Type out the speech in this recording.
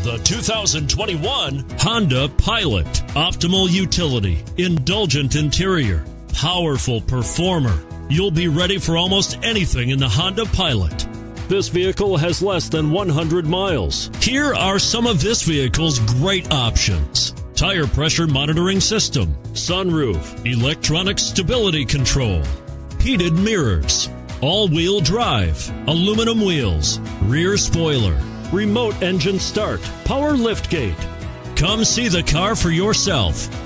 The 2021 Honda Pilot. Optimal utility, indulgent interior, powerful performer. You'll be ready for almost anything in the Honda Pilot. This vehicle has less than 100 miles. Here are some of this vehicle's great options: tire pressure monitoring system, sunroof, electronic stability control, heated mirrors, all-wheel drive, aluminum wheels, rear spoiler, remote engine start, power liftgate. Come see the car for yourself.